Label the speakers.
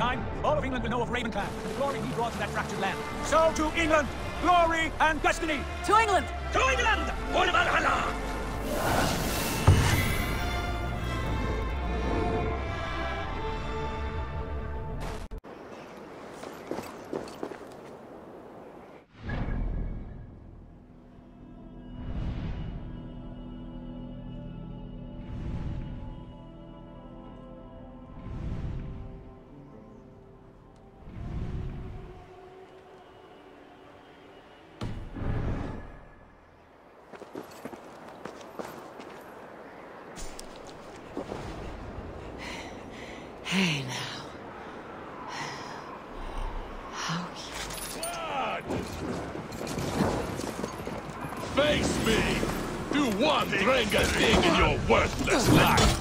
Speaker 1: time, all of England will know of Ravenclan, the glory he brought to that fractured land. So to England, glory and destiny!
Speaker 2: To England!
Speaker 3: To England! For Valhalla!
Speaker 2: Hey now. How
Speaker 4: Face me! Do one Drenga thing in your worthless life!